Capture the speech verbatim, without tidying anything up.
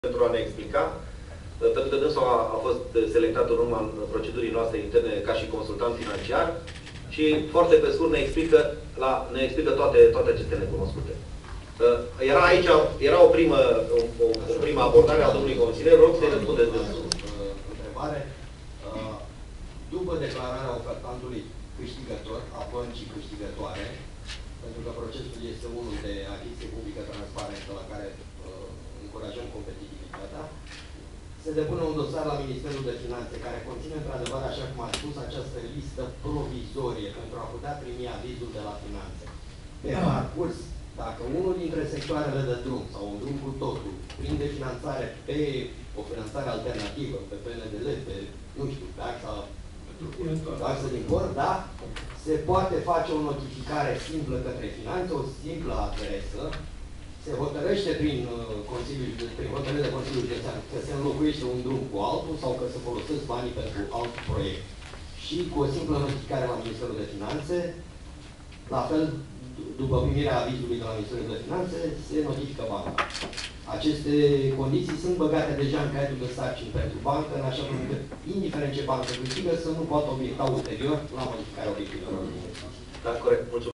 pentru a ne explica, pentru că dânsul a, a fost selectat în urma procedurii noastre interne ca și consultant financiar și foarte pe scurt ne explică, la, ne explică toate, toate aceste necunoscute. Era aici, era o primă, o, o primă abordare a domnului consilier, rog să-i răspundeți dânsul. Întrebare. După declararea ofertantului câștigător, a băncii câștigătoare, pentru că procesul este unul de achiziție publică transparentă la care uh, încurajăm competitivitatea, se depune un dosar la Ministerul de Finanțe care conține într-adevăr, așa cum a spus, această listă provizorie pentru a putea primi avizul de la Finanțe. Pe parcurs, dacă unul dintre sectoarele de drum sau un drum cu totul prinde finanțare pe o finanțare alternativă, pe P N D L, pe, nu știu, pe axa, pe axa din cor, da? Se poate face o notificare simplă către Finanțe, o simplă adresă, se hotărăște prin, uh, Consiliul, prin hotărâre de Consiliul Județean că se înlocuiește un drum cu altul sau că se folosesc banii pentru alt proiect. Și cu o simplă notificare la Ministerul de Finanțe, la fel, după primirea avizului de la Ministerul de Finanțe, se notifică banca. Aceste condiții sunt băgate deja în caietul de sarcini pentru bancă, în așa fel încât, indiferent ce bancă câștigă, să nu poată obiecta ulterior la modificarea obiectivelor. Da, corect. Mulțumesc.